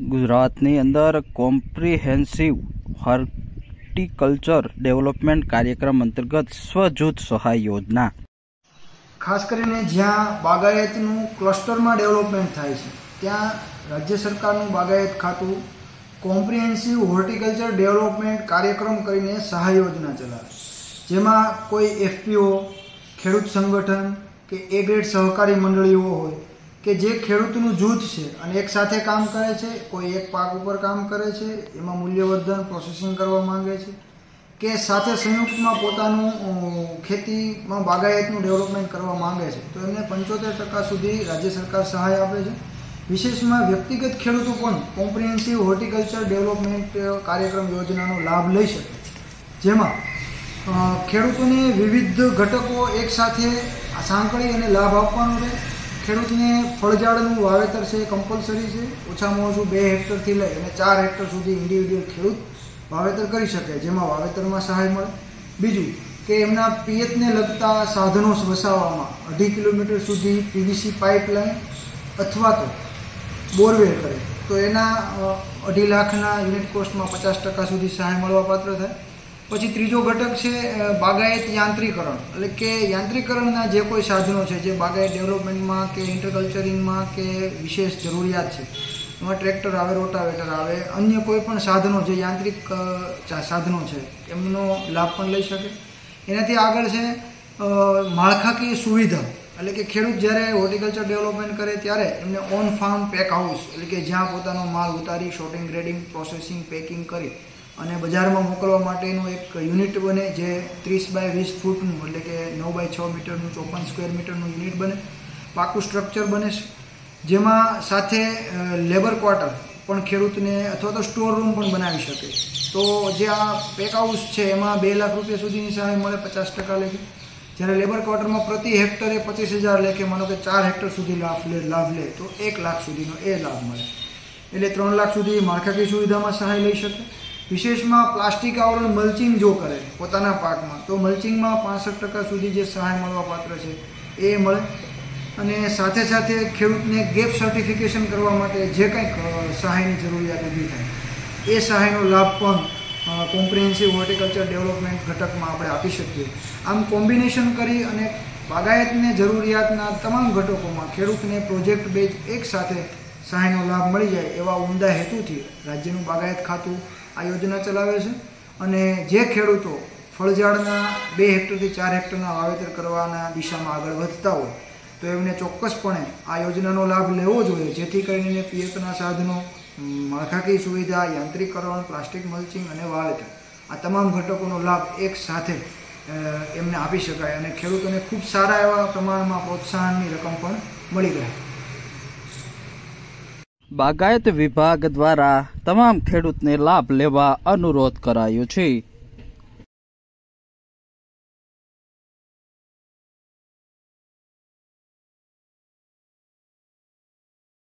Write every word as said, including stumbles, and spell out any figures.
ગુજરાતની અંદર comprehensive horticulture development કાર્યક્રમ અંતર્ગત સ્વજૂથ સહાય યોજના ખાસ કરીને જ્યાં બાગાયતનું ક્લસ્ટરમાં ડેવલપમેન્ટ થાય છે ત્યાં રાજ્ય સરકારનું બાગાયત ખાતું કોમ્પ્રિહેન્સિવ હોર્ટિકલ્ચર ડેવલપમેન્ટ કાર્યક્રમ કરીને સહાય યોજના ચલાવે, જેમાં કોઈ એફપીઓ, ખેડૂત સંગઠન કે એ ગ્રેડ સહકારી મંડળીઓ હોય કે જે ખેડૂતનું જૂથ છે અને એક સાથે કામ કરે છે, કોઈ એક પાક ઉપર કામ કરે છે, એમાં મૂલ્યવર્ધન પ્રોસેસિંગ કરવા માંગે છે કે સાથે સંયુક્તમાં પોતાનું ખેતીમાં બાગાયતનું ડેવલપમેન્ટ કરવા માંગે છે, તો એમને પંચોતેર ટકા સુધી રાજ્ય સરકાર સહાય આપે છે. વિશેષમાં વ્યક્તિગત ખેડૂતો પણ કોમ્પ્રિહેન્સિવ હોર્ટિકલ્ચર ડેવલપમેન્ટ કાર્યક્રમ યોજનાનો લાભ લઈ શકે, જેમાં ખેડૂતોને વિવિધ ઘટકો એકસાથે સાંકળી અને લાભ આપવાનો છે. ખેડૂતને ફળઝાડનું વાવેતર છે કમ્પલસરી છે, ઓછામાં ઓછું બે હેક્ટરથી લઈ અને ચાર હેક્ટર સુધી ઇન્ડિવિડ્યુઅલ ખેડૂત વાવેતર કરી શકે, જેમાં વાવેતરમાં સહાય મળે. બીજું કે એમના પિયતને લગતા સાધનો વસાવવામાં અઢી કિલોમીટર સુધી પીવીસી પાઇપલાઇન અથવા તો બોરવેલ કરે તો એના અઢી લાખના યુનિટ કોસ્ટમાં પચાસ ટકા સુધી સહાય મળવા પાત્ર થાય. પછી ત્રીજો ઘટક છે બાગાયત યાંત્રીકરણ, એટલે કે યાંત્રીકરણના જે કોઈ સાધનો છે જે બાગાયત ડેવલપમેન્ટમાં કે ઇન્ટરકલ્ચરિંગમાં કે વિશેષ જરૂરિયાત છે, એમાં ટ્રેક્ટર આવે, રોટાવેટર આવે, અન્ય કોઈ પણ સાધનો જે યાંત્રિક સાધનો છે એમનો લાભ પણ લઈ શકે. એનાથી આગળ છે માળખાકીય સુવિધા, એટલે કે ખેડૂત જ્યારે હોર્ટિકલ્ચર ડેવલપમેન્ટ કરે ત્યારે એમને ઓન ફાર્મ પેક હાઉસ, એટલે કે જ્યાં પોતાનો માલ ઉતારી શોર્ટિંગ, ગ્રેડિંગ, પ્રોસેસિંગ, પેકિંગ કરી અને બજારમાં મોકલવા માટેનું એક યુનિટ બને, જે ત્રીસ બાય વીસ ફૂટનું, એટલે કે નવ બાય છ મીટરનું, ચોપન સ્ક્વેર મીટરનું યુનિટ બને, પાકું સ્ટ્રક્ચર બને છે, જેમાં સાથે લેબર ક્વાર્ટર પણ ખેડૂતને અથવા તો સ્ટોર રૂમ પણ બનાવી શકે. તો જે આ પેક હાઉસ છે એમાં બે લાખ રૂપિયા સુધીની સહાય મળે પચાસ ટકા લેખે, જ્યારે લેબર ક્વાર્ટરમાં પ્રતિ હેક્ટરે પચીસ હજાર લેખે, માનો કે ચાર હેક્ટર સુધી લાભ લે લાભ લે તો એક લાખ સુધીનો એ લાભ મળે, એટલે ત્રણ લાખ સુધી માળખાકીય સુવિધામાં સહાય લઈ શકે. વિશેષમાં પ્લાસ્ટિક આવરણ મલ્ચિંગ જો કરે પોતાના પાકમાં તો મલ્ચિંગમાં પાસઠ ટકા સુધી જે સહાય મળવા પાત્ર છે એ મળે. અને સાથે સાથે ખેડૂતને ગેપ સર્ટિફિકેશન કરવા માટે જે કંઈક સહાયની જરૂરિયાત ઊભી થાય એ સહાયનો લાભ પણ કોમ્પ્રિહેન્સિવ હોર્ટિકલ્ચર ડેવલપમેન્ટ ઘટકમાં આપણે આપી શકીએ. આમ કોમ્બિનેશન કરી અને બાગાયતને જરૂરિયાતના તમામ ઘટકોમાં ખેડૂતને પ્રોજેક્ટ બેઝ એક સાથે સહાયનો લાભ મળી જાય એવા ઉમદા હેતુથી રાજ્યનું બાગાયત ખાતું આ યોજના ચલાવે છે. અને જે ખેડૂતો ફળઝાડના બે હેક્ટરથી ચાર હેક્ટરના વાવેતર કરવાના દિશામાં આગળ વધતા હોય તો એમને ચોક્કસપણે આ યોજનાનો લાભ લેવો જોઈએ, જેથી કરીને પિયતના સાધનો, માળખાકીય સુવિધા, યાંત્રિકરણ, પ્લાસ્ટિક મલ્ચિંગ અને વાવેતર આ તમામ ઘટકોનો લાભ એક સાથે એમને આપી શકાય અને ખેડૂતોને ખૂબ સારા એવા પ્રમાણમાં પ્રોત્સાહનની રકમ પણ મળી રહે. બાગાયત વિભાગ દ્વારા તમામ ખેડૂતને લાભ લેવા અનુરોધ કરાયો છે.